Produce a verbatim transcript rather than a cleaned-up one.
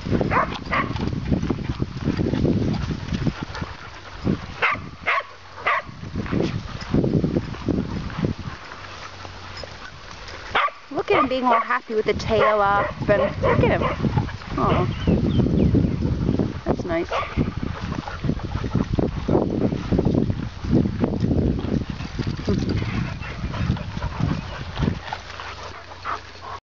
Look at him being all happy with the tail up, and look at him. Oh, that's nice.